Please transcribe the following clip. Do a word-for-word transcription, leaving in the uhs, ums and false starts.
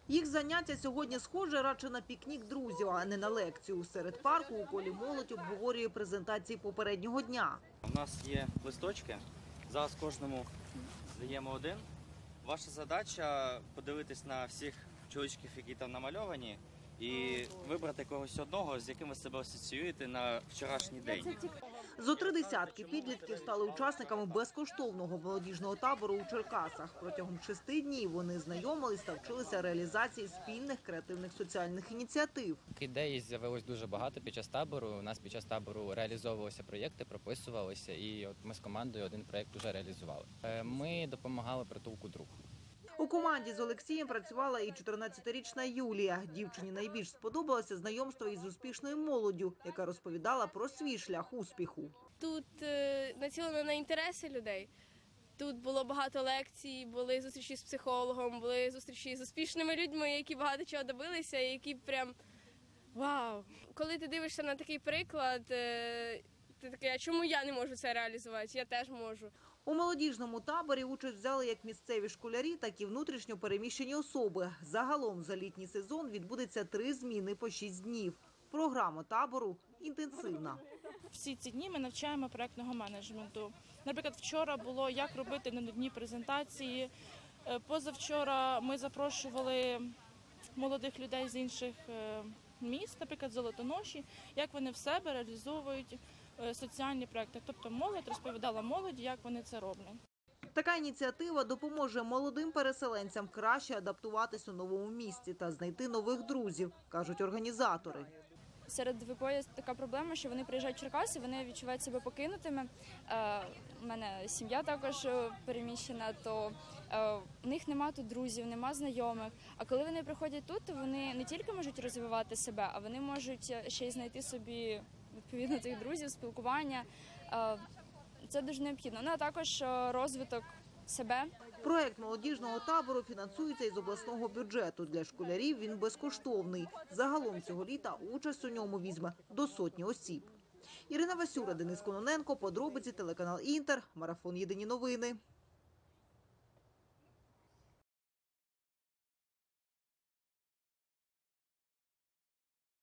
Їх заняття сьогодні схоже радше на пікнік друзів, а не на лекцію. Серед парку у колі молодь обговорює презентації попереднього дня. У нас є листочки, зараз кожному здаємо один. Ваша задача подивитись на всіх чоловічків, які там намальовані, і вибрати когось одного, з яким ви себе асоціюєте на вчорашній день. Зо три десятки підлітків стали учасниками безкоштовного молодіжного табору у Черкасах. Протягом шести днів вони знайомились та вчилися реалізації спільних креативних соціальних ініціатив. Ідей з'явилось дуже багато під час табору. У нас під час табору реалізовувалися проєкти, прописувалися, і от ми з командою один проєкт вже реалізували. Ми допомагали притулку «Друг». У команді з Олексієм працювала і чотирнадцятирічна Юлія. Дівчині найбільш сподобалося знайомство із успішною молоддю, яка розповідала про свій шлях успіху. Тут е, націлено на інтереси людей. Тут було багато лекцій, були зустрічі з психологом, були зустрічі з успішними людьми, які багато чого добилися, які прям вау! Коли ти дивишся на такий приклад, е, ти такий, а чому я не можу це реалізувати? Я теж можу. У молодіжному таборі участь взяли як місцеві школярі, так і внутрішньо переміщені особи. Загалом за літній сезон відбудеться три зміни по шість днів. Програма табору інтенсивна. Всі ці дні ми навчаємо проєктного менеджменту. Наприклад, вчора було, як робити на одній презентації. Позавчора ми запрошували молодих людей з інших міст, наприклад, Золотоноші, як вони в себе реалізовують соціальні проєкти. Тобто молодь розповідала молоді, як вони це роблять. Така ініціатива допоможе молодим переселенцям краще адаптуватись у новому місті та знайти нових друзів, кажуть організатори. Серед ВПО є така проблема, що вони приїжджають в Черкаси, вони відчувають себе покинутими. У мене сім'я також переміщена, то у них немає тут друзів, немає знайомих. А коли вони приходять тут, то вони не тільки можуть розвивати себе, а вони можуть ще й знайти собі відповідно цих друзів, спілкування. Це дуже необхідно. Ну, а також розвиток себе. Проект молодіжного табору фінансується із обласного бюджету. Для школярів він безкоштовний. Загалом цього літа участь у ньому візьме до сотні осіб. Ірина Васюра, Денис Кононенко, подробиці, телеканал «Інтер», марафон «Єдині новини».